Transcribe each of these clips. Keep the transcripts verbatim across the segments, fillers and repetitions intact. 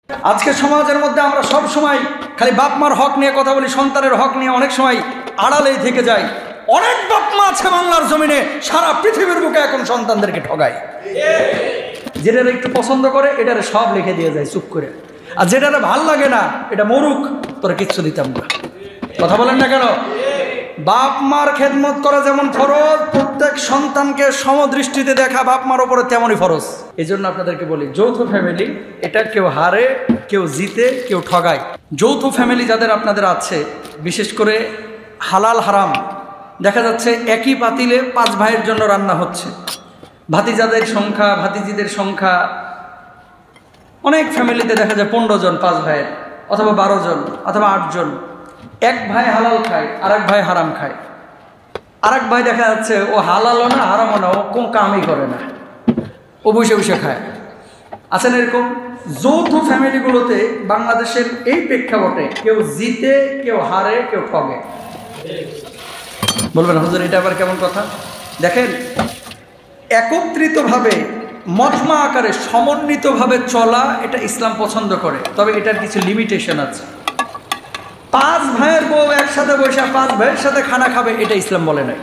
আজকে সমাজের মধ্যে আমরা সব সময় খালি বাপ মার হক নিয়ে কথা বলি, সন্তানের হক নিয়ে অনেক সময় আড়ালেই থেকে যাই। অনেক বাপ মা আছে বাংলার জমিনে, সারা পৃথিবীর বুকে এখন সন্তানদেরকে ঠগায়। যেটারে একটু পছন্দ করে এটারে সব লিখে দিয়ে যায় চুপ করে, আর যেটারে ভাল লাগে না এটা মরুক, তোরা কিচ্ছু দিতাম না। কথা বলেন না কেন? বাপ মার খেদমত করা যেমন ফরজ, প্রত্যেক সন্তানকে সমদৃষ্টিতে দেখা বাপ মার ওপরে তেমনই ফরজ। এই জন্য আপনাদেরকে বলি, যৌথ ফ্যামিলি এটা কেউ হারে, কেউ জিতে, কেউ ঠগায়। যৌথ ফ্যামিলি যাদের আপনাদের আছে, বিশেষ করে হালাল হারাম দেখা যাচ্ছে একই পাতিলে পাঁচ ভাইয়ের জন্য রান্না হচ্ছে। ভাতিজাদের সংখ্যা, ভাতিজিদের সংখ্যা অনেক ফ্যামিলিতে দেখা যায় পনেরো জন পাঁচ ভাইয়ের, অথবা বারো জন অথবা আট জন। এক ভাই হালাল খায়, আর এক ভাই হারাম খায়। আর এক ভাই দেখা যাচ্ছে ও হালালও না হারামও না, ও কোনো কামই করে না, ও বসে বসে খায়। আছেন এরকম? যৌথ ফ্যামিলিগুলোতে বাংলাদেশের এই প্রেক্ষাপটে কেউ জিতে, কেউ হারে, কেউ ঠগে। বলবেন হুজুর এটা আবার কেমন কথা? দেখেন, একত্রিতভাবে মজমা আকারে সমন্বিতভাবে চলা এটা ইসলাম পছন্দ করে, তবে এটার কিছু লিমিটেশন আছে। পাঁচ ভাইয়ের বউ একসাথে বসে পাঁচ ভাইয়ের সাথে খানা খাবে, এটা ইসলাম বলে নাই।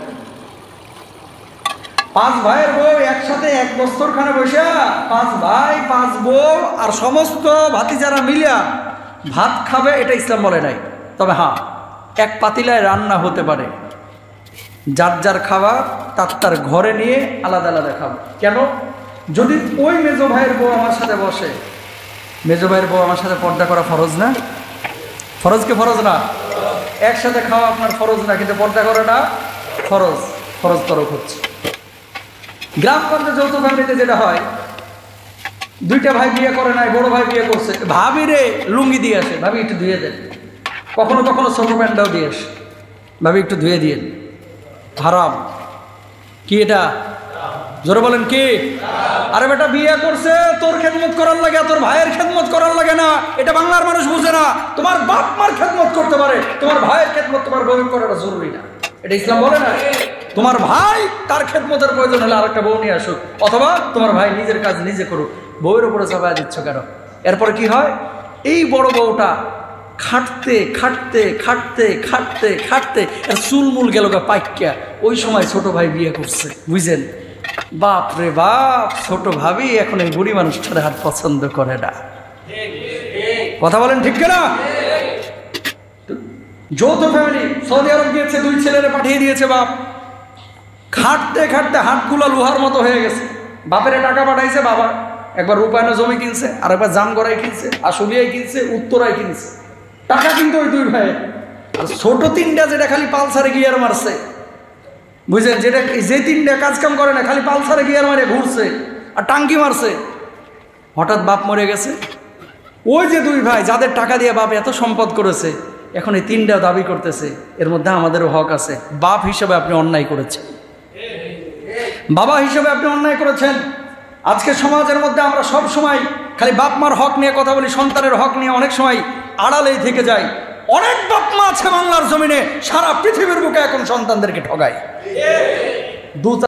পাঁচ ভাইয়ের বউ একসাথে এক দস্তরখানে বসে পাঁচ ভাই পাঁচ বউ আর সমস্ত ভাতিজারা মিলিয়া ভাত খাবে, এটা ইসলাম বলে নাই। তবে হ্যাঁ, এক পাতিলায় রান্না হতে পারে, যার যার খাবার তার তার ঘরে নিয়ে আলাদা আলাদা খাবে। কেন? যদি ওই মেজো ভাইয়ের বউ আমার সাথে বসে, মেজো ভাইয়ের বউ আমার সাথে পর্দা করা ফরজ না? ফরজ কি ফরজ না? একসাথে খাওয়া আপনার ফরজ না, কিন্তু পর্দা করাটা ফরজ। ফরজ তরফ হচ্ছে। গ্রামগঞ্জে যৌথ ফ্যামিলিতে যেটা হয়, দুইটা ভাই বিয়ে করে নাই, বড় ভাই বিয়ে করছে, ভাবি রে লুঙ্গি দিয়ে আসে, ভাবি একটু ধুয়ে দেন। কখনো কখনো ছোট প্যান্টটাও দিয়ে আসে, ভাবি একটু ধুয়ে দিয়ে। হারাম। কি এটা? জোরে বলেন কি? আরে বেটা বিয়ে করছে তোর খেদমত করার লাগে, তোর ভাইয়ের খেদমত করার লাগে না। এটা বাংলার মানুষ বুঝে না। তোমার বাপ মার খেদমত করতে পারে, তোমার ভাইয়ের খেদমত তোমার বউ করাটা জরুরি না, এটা ইসলাম বলে না। তোমার ভাই তার খেদমতের প্রয়োজন হলে আরেকটা বউ নিয়ে আসুক, অথবা তোমার ভাই নিজের কাজ নিজে করুক, বউয়ের উপরে চাপায় দিচ্ছ কেন? এরপরে কি হয়? এই বড় বউটা খাটতে খাটতে খাটতে খাটতে খাটতে চুলমুল গেল গা পাইকা, ওই সময় ছোট ভাই বিয়ে করছে, বুঝলেন? বাপ রে বাপ, ছোট ভাবি এখন এই বুড়ি মানুষটার হাত পছন্দ করে না। কথা বলেন ঠিক কিনা? যৌথ ফ্যামিলি সৌদি আরব গিয়েছে, দুই ছেলেরে পাঠিয়ে দিয়েছে বাপ। খাটতে খাটতে হাতগুলো লোহার মতো হয়ে গেছে। বাপেরে টাকা পাঠাইছে, বাবা একবার রূপায়ণে জমি কিনছে, আর একবার জামগড়ায় কিনছে, আশুলিয়ায় কিনছে, উত্তরায় কিনছে। টাকা কিন্তু ওই দুই ভাই। ছোট তিনটা যেটা খালি পালসারে গিয়ার মারছে, বুঝলেন? যেটা যে তিনটা কাজ কাম করে না, খালি পালসারে গিয়ার মারে ঘুরছে আর টাঙ্কি মারছে। হঠাৎ বাপ মরে গেছে। ওই যে দুই ভাই যাদের টাকা দিয়ে বাপ এত সম্পদ করেছে, এখন এই তিনটা দাবি করতেছে এর মধ্যে আমাদেরও হক আছে। বাপ হিসেবে আপনি অন্যায় করেছেন, বাবা হিসেবে আপনি অন্যায় করেছেন। আজকে সমাজের মধ্যে আমরা সব সময় খালি বাপ মার হক নিয়ে কথা বলি, সন্তানের হক নিয়ে অনেক সময় আড়ালেই থেকে যাই। অনেক বাপ মা আছে বাংলার জমিনে, সারা পৃথিবীর বুকে এখন সন্তানদেরকে ঠগায়।